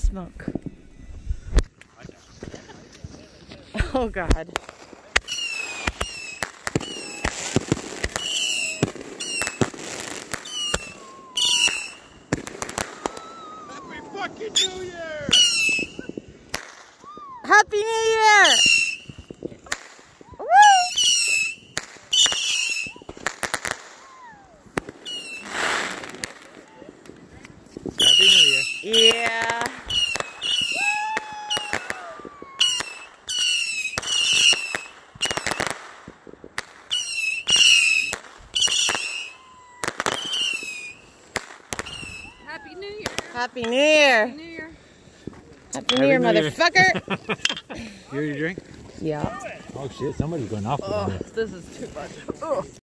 smoke. Oh God. Happy fucking New Year! Happy New Year! Woo! Happy New Year. Yeah. Happy New Year. Happy New Year. Happy New Year. Happy New Year, motherfucker. You ready to drink? Yeah. Oh shit, somebody's going off. Oh, this is too much. Oh.